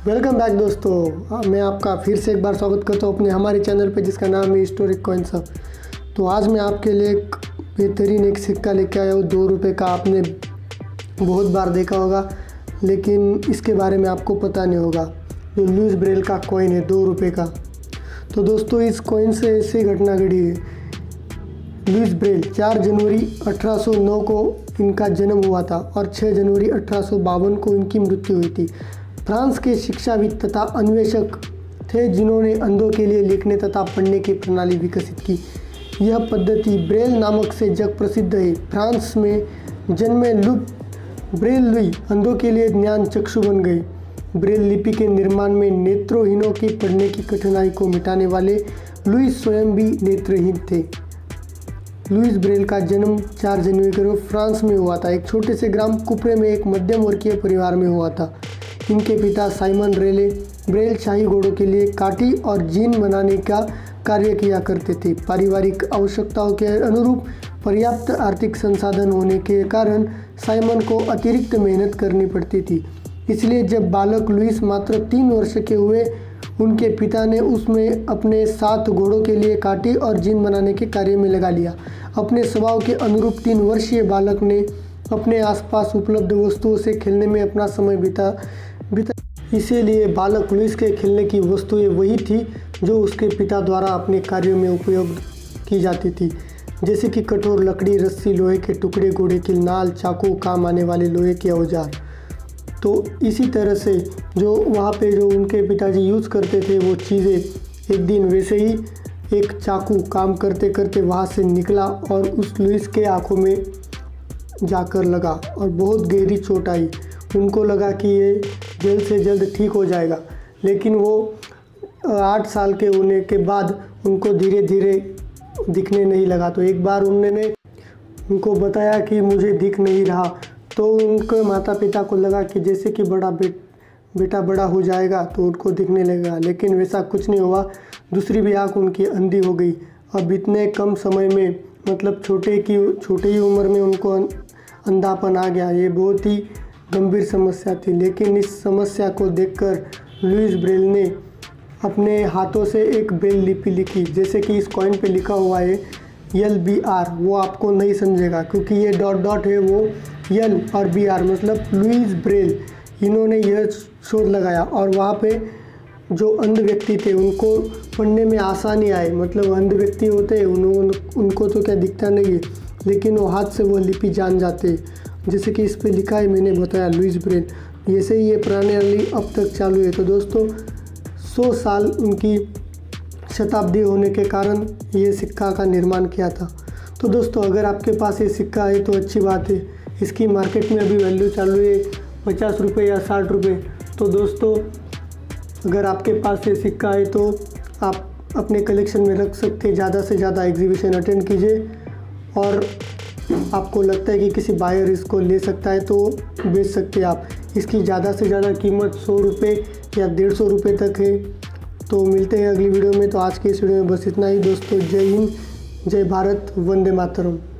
Welcome back दोस्तों, मैं आपका फिर से एक बार स्वागत करता हूँ अपने हमारे चैनल पे जिसका नाम है हिस्टोरिक कॉइन्स हब। तो आज मैं आपके लिए एक बेहतरीन एक सिक्का लेके आया हूँ 2 रुपये का। आपने बहुत बार देखा होगा लेकिन इसके बारे में आपको पता नहीं होगा। जो लुईस ब्रेल का कॉइन है 2 रुपये का। तो दोस्तों इस कॉइन से ऐसी घटना घटी है। लुईस ब्रेल 4 जनवरी 1809 को इनका जन्म हुआ था और 6 जनवरी 1852 को इनकी मृत्यु हुई थी। फ्रांस के शिक्षाविद तथा अन्वेषक थे जिन्होंने अंधों के लिए लिखने तथा पढ़ने की प्रणाली विकसित की। यह पद्धति ब्रेल नामक से जग प्रसिद्ध है। फ्रांस में जन्मे ब्रेल लुई अंधों के लिए ज्ञान चक्षु बन गए। ब्रेल लिपि के निर्माण में नेत्रहीनों की पढ़ने की कठिनाई को मिटाने वाले लुई स्वयं भी नेत्रहीन थे। लुईस ब्रेल का जन्म 4 जनवरी को फ्रांस में हुआ था। एक छोटे से ग्राम कुपरे में एक मध्यम वर्गीय परिवार में हुआ था। इनके पिता साइमन रेले ब्रेल शाही घोड़ों के लिए काठी और जीन बनाने का कार्य किया करते थे। पारिवारिक आवश्यकताओं के अनुरूप पर्याप्त आर्थिक संसाधन होने के कारण साइमन को अतिरिक्त मेहनत करनी पड़ती थी। इसलिए जब बालक लुईस मात्र 3 वर्ष के हुए, उनके पिता ने उसमें अपने 7 घोड़ों के लिए काठी और जीन बनाने के कार्य में लगा लिया। अपने स्वभाव के अनुरूप 3 वर्षीय बालक ने अपने आसपास उपलब्ध वस्तुओं से खेलने में अपना समय बिता इसीलिए बालक लुईस के खेलने की वस्तुएं वही थी जो उसके पिता द्वारा अपने कार्यों में उपयोग की जाती थी, जैसे कि कठोर लकड़ी, रस्सी, लोहे के टुकड़े, घोड़े की नाल, चाकू, काम आने वाले लोहे के औजार। तो इसी तरह से जो वहाँ पे जो उनके पिताजी यूज़ करते थे वो चीज़ें एक दिन वैसे ही एक चाकू काम करते करते वहाँ से निकला और उस लुईस के आँखों में जाकर लगा और बहुत गहरी चोट आई। उनको लगा कि ये जल्द से जल्द ठीक हो जाएगा, लेकिन वो 8 साल के होने के बाद उनको धीरे धीरे दिखने नहीं लगा। तो एक बार उन्होंने उनको बताया कि मुझे दिख नहीं रहा, तो उनके माता पिता को लगा कि जैसे कि बेटा बड़ा हो जाएगा तो उनको दिखने लगेगा, लेकिन वैसा कुछ नहीं हुआ। दूसरी भी आँख उनकी अंधी हो गई। अब इतने कम समय में, मतलब छोटे ही उम्र में उनको अंधापन आ गया। ये बहुत ही गंभीर समस्या थी, लेकिन इस समस्या को देखकर लुईस ब्रेल ने अपने हाथों से एक ब्रेल लिपि लिखी, जैसे कि इस कॉइन पे लिखा हुआ है LBR। वो आपको नहीं समझेगा क्योंकि ये डॉट है, वो L और BR मतलब लुईस ब्रेल। इन्होंने यह शोध लगाया और वहाँ पे जो अंध व्यक्ति थे उनको पढ़ने में आसानी आए। मतलब अंध व्यक्ति होते हैं उनको तो क्या दिखता नहीं है, लेकिन वो हाथ से वो लिपि जान जाते हैं। जैसे कि इस पे लिखा है, मैंने बताया लुईस ब्रेल। ऐसे ही ये प्रणाली अब तक चालू है। तो दोस्तों 100 साल उनकी शताब्दी होने के कारण ये सिक्का का निर्माण किया था। तो दोस्तों अगर आपके पास ये सिक्का है तो अच्छी बात है। इसकी मार्केट में अभी वैल्यू चालू है 50 रुपये या 60 रुपये। तो दोस्तों अगर आपके पास ये सिक्का है तो आप अपने कलेक्शन में रख सकते हैं। ज़्यादा से ज़्यादा एग्जीबिशन अटेंड कीजिए और आपको लगता है कि किसी बायर इसको ले सकता है तो बेच सकते हैं आप। इसकी ज़्यादा से ज़्यादा कीमत 100 रुपये या 150 रुपये तक है। तो मिलते हैं अगली वीडियो में। तो आज के इस वीडियो में बस इतना ही दोस्तों। जय हिंद, जय भारत, वंदे मातरम।